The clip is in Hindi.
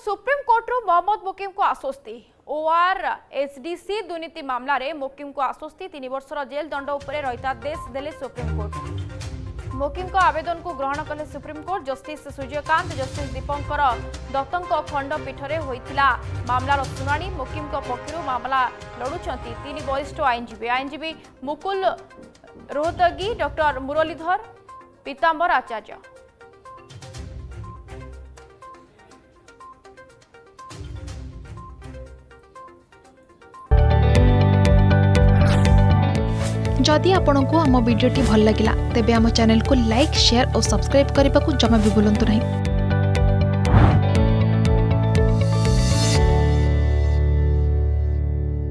सुप्रीम कोर्ट मोहम्मद मुकिम को आश्वस्ति। ओआर एसडीसी दुर्नीति मामला रे मुकिम को आश्वस्ति। 3 वर्षर जेल दंड उपरे रहितादेश देले सुप्रीम कोर्ट। मुकिम को आवेदन को ग्रहण कले supreme court. Justice Suryakant justice Dipankar दत्तक खंडपीठ में होइतिला मामलार सुनानी। मुकिम को पक्षरु मामला लड़ुचंती 3 वरिष्ठ आईनजीवी मुकुल रोहतगी, डॉक्टर मुरलीधर, पीतांबर आचार्य। जदि आपंक आम भिडी भल लगा तेब आम चैनल को लाइक, शेयर और सब्सक्राइब करने को जमा भी भूलु नहीं।